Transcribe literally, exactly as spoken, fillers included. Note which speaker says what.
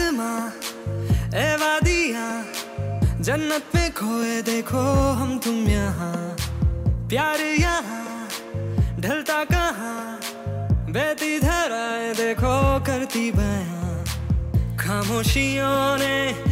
Speaker 1: आसमां ए वादियां जन्नत में खोए देखो हम तुम यहाँ प्यार यहाँ ढलता कहाँ बहती धाराएं देखो करती बयां खामोशियों ने